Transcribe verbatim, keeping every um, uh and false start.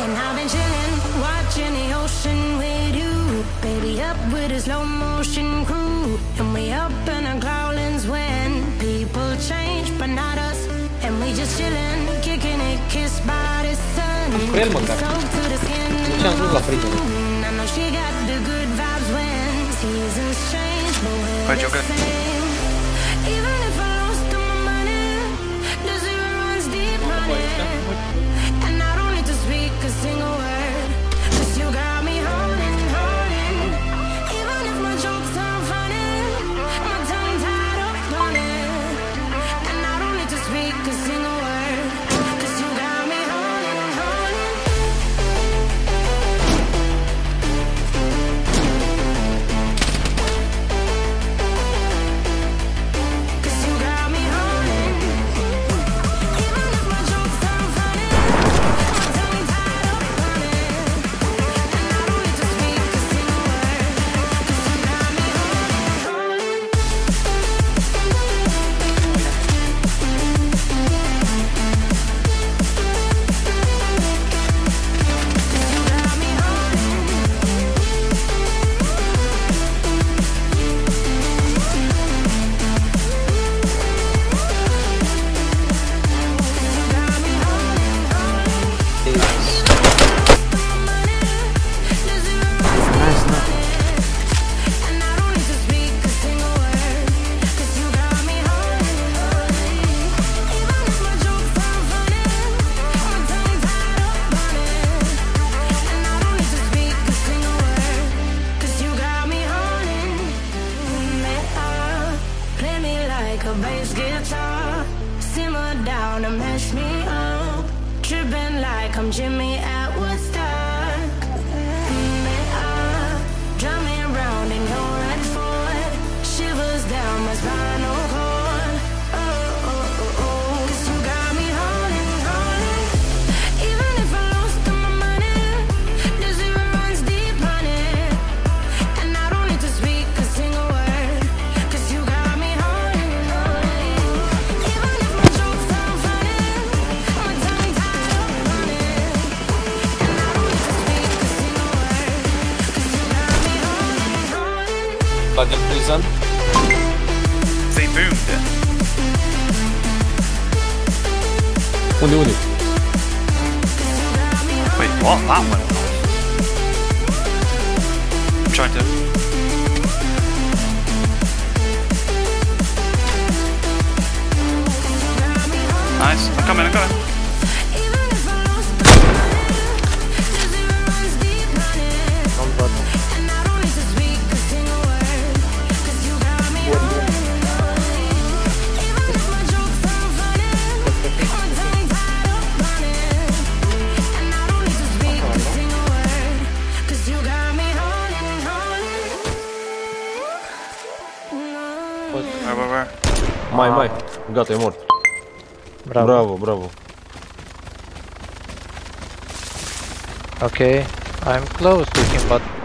And I've been chilling, watching the ocean with you. Baby up with a slow motion crew. And we up in our clouds when people change, but not us. And we just chilling, kicking it, kissed by the sun. Soak to the skin and the moon. I know she got the good vibes when seasons change, but we're the same. Even if I lost all my money, the zero runs deep running. And I don't need to speak a single word, 'cause you got me holding, holding. Even if my jokes aren't funny, my tongue tied up on it. And I don't need to speak a single word, 'cause you got me holding, holding. Cause you got me holding. Even if my jokes aren't funny, my tongue tied up on it. And I don't need to speak a single word, 'cause you got me holding, holding. I'm Jimmy at Woodstock. Drum me around in your red Ford. Shivers down my spinal cord. Oh, oh, oh, oh. 'Cause you got me holding, holding. Even if I lost all my money, the zero runs deep on it. And I don't need to speak a single word, 'cause you got me holding, holding. Even if my jokes aren't funny, my tongue tied up on it. Like in prison. They boomed it. Unde, unde? Wait, what? That one? I'm trying to... Nice, I'm coming, I'm coming. Where, where, where? Mai, mai. Gata, e mort. Bravo. Bravo, bravo. Okay, I'm close to him, but